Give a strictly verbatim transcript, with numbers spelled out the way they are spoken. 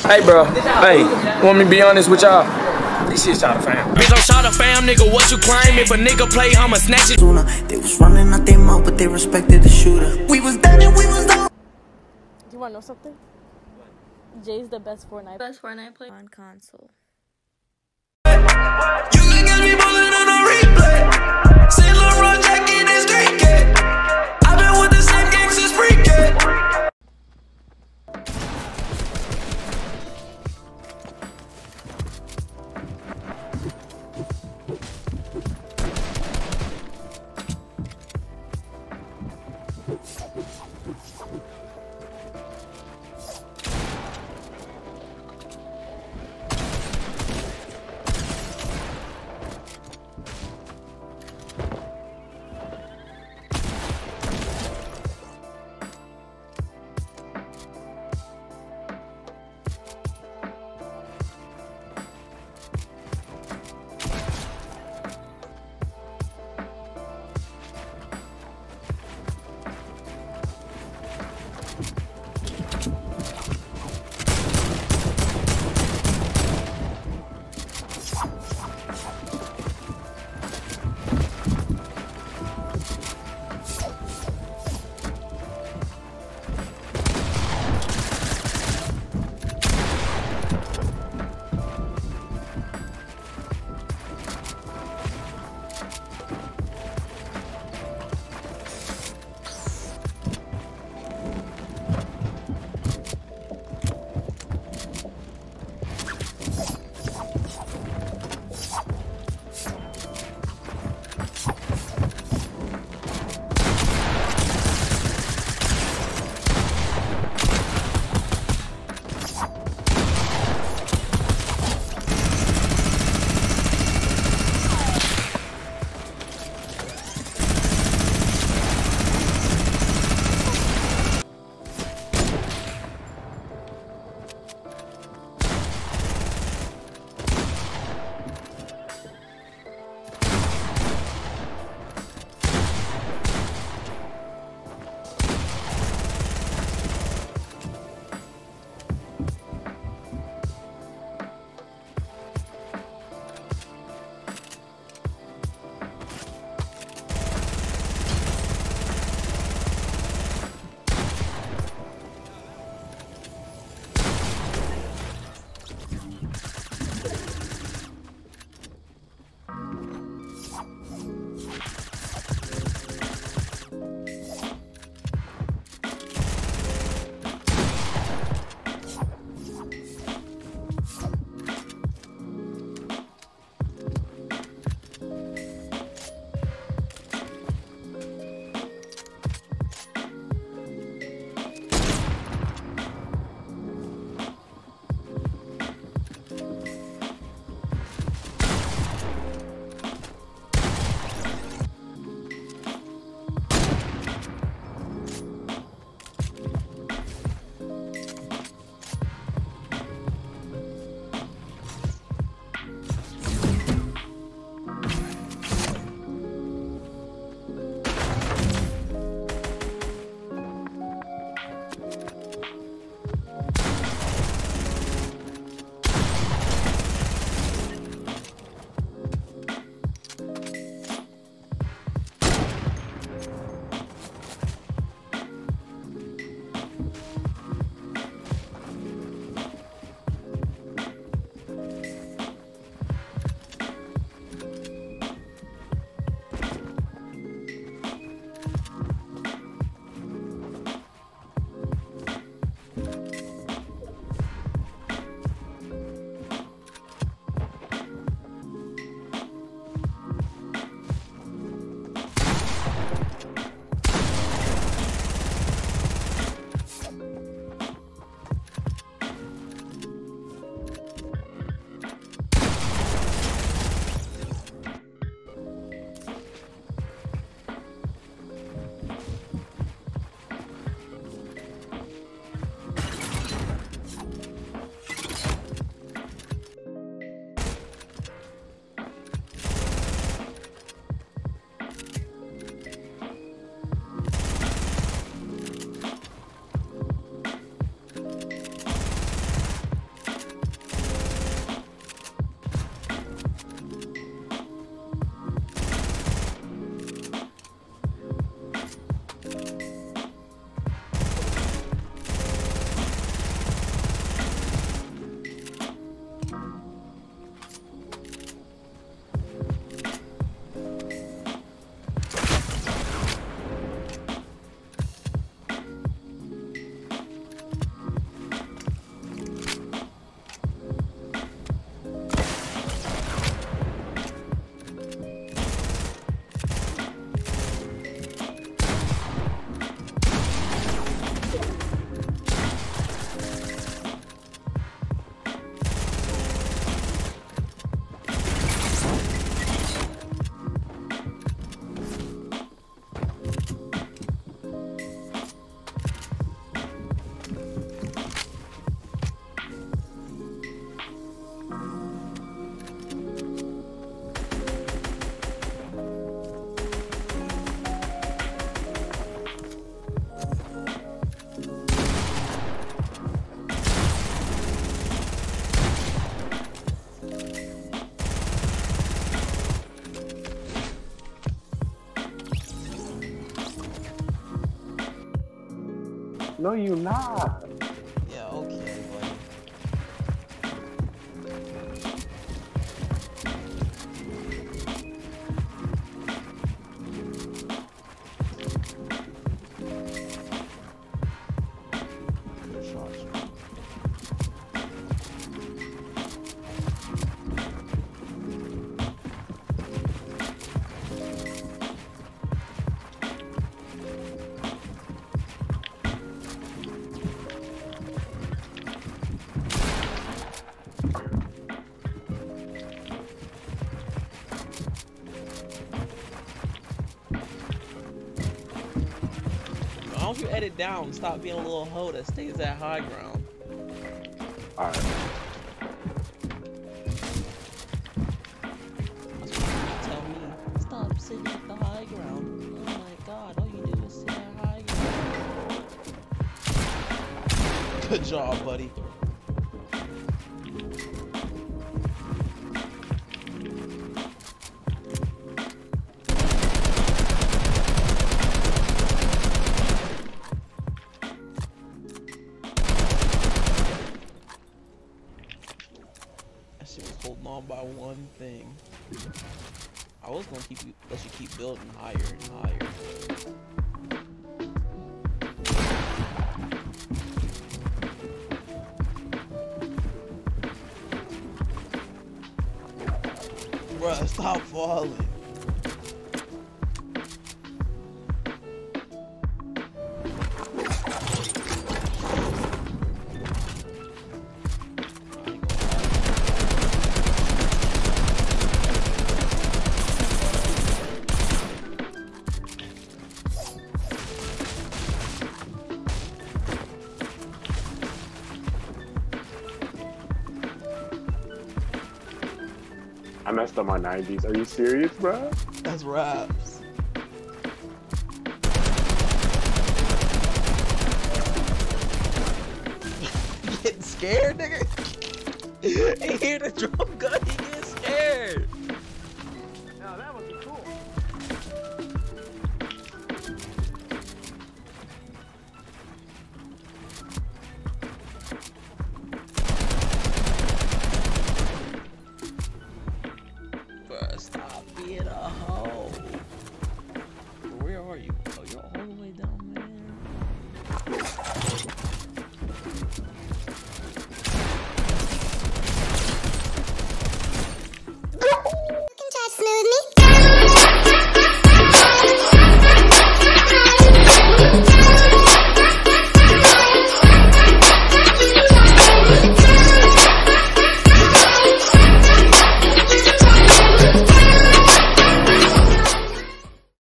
Hey, bro. Hey, want me to be honest with y'all? This shit shot a fam. Bitch, I'm shot a fam, nigga. What you claim? If a nigga play, I'ma snatch it. They was running out their mouth, but they respected the shooter. We was dead and we was down. Do you wanna know something? Jay's the best Fortnite. Best Fortnite player on console. You can get me bullet on a replay. Saint Laurent jacket is great kid. I've been with the same gang since pre-kid. No, you not. Yeah, okay, buddy. Good shots. Why don't you edit down? Stop being a little hoe that stays at high ground. Alright. That's what you tell me. Stop sitting at the high ground. Oh my god, all you do is sit at high ground. Good job, buddy. She was holding on by one thing. I was gonna keep you, let you keep building higher and higher. Bruh, stop falling. I messed up my nineties. Are you serious, bro? That's raps. Getting scared, nigga? He hear the drum gun.